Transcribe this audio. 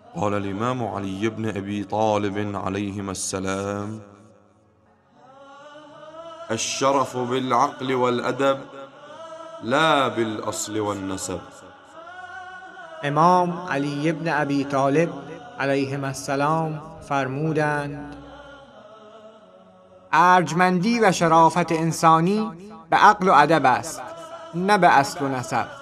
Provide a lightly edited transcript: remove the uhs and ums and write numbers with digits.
قال الإمام علي بن أبي طالب عليهما السلام: الشرف بالعقل والأدب لا بالأصل والنسب. امام علی ابن ابی طالب علیهم السلام فرمودند: ارجمندی و شرافت انسانی به عقل و ادب است، نه به اصل و نسب.